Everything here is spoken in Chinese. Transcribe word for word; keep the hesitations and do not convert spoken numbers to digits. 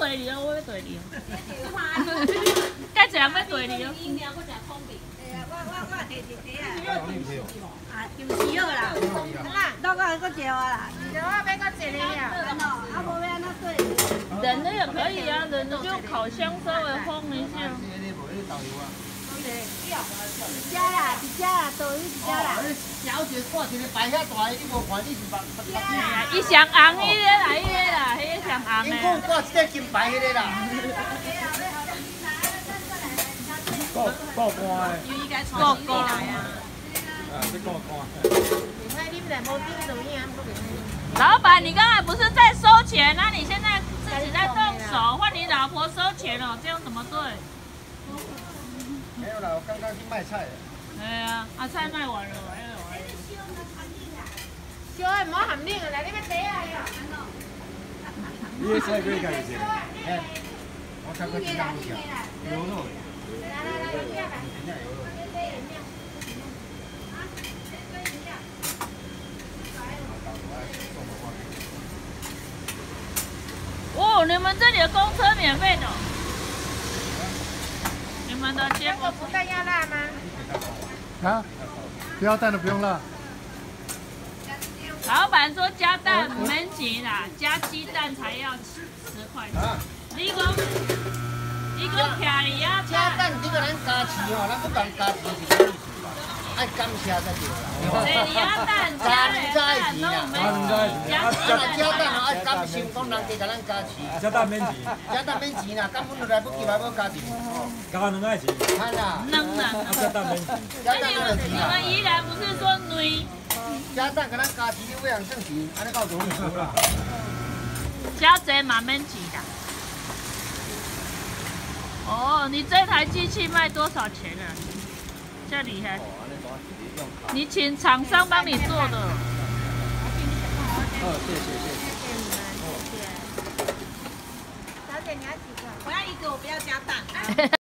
对你哦，我要对你哦。该怎样要对你哦？ 我我我摕一袋啊，啊，就是好啦，啦，倒个还搁一我啦，一我要搁一个呀，啊，无要安怎对？ 冷的也可以啊，冷的就烤箱稍微烘一下。 一家啦，一家啦，倒去一家啦。 小姐挂一个白遐大，你无看你是白白白。 伊上红迄个啦，迄个啦，迄个上红的。 因讲挂一个金牌迄个啦。 过过关的。 过关啊！ 啊，这过关。 老板，你刚才不是在收钱？那你现在自己在动手，换你老婆收钱了，这样怎么对？ 没有啦，我刚刚去卖菜了。 哎呀，啊菜卖完了，哎呦。 烧的唔好含冷啦，你要底啊哟。 你的菜可以家己切。 哎，我才个几张不下，牛肉。 来来来，有料吧？ 哦，你们这里的公车免费的。你们的结果不但要辣吗？ 啊，不要蛋的不用辣。 老板说加蛋唔免钱啦，加鸡蛋才要十块钱。你讲，你讲徛哩啊？ 加蛋这个咱加钱哦，咱不讲加钱是啥意思吧？爱感谢才对啦。 对，鸭蛋加人蛋都没加加加蛋哦，爱感谢讲人家甲咱加钱。 加蛋免钱。 加蛋免钱啦，根本就来不及来要加钱。 加两块钱。 看啦。 能啦。 加蛋免钱。 加蛋哪能钱你们宜兰不是说女？ 加蛋甲咱加钱，你为人挣钱，安尼够容易啦。 加贼嘛免钱的。哦，你这台机器卖多少钱啊？这厉害！你请厂商帮你做的。 哦，谢谢谢谢。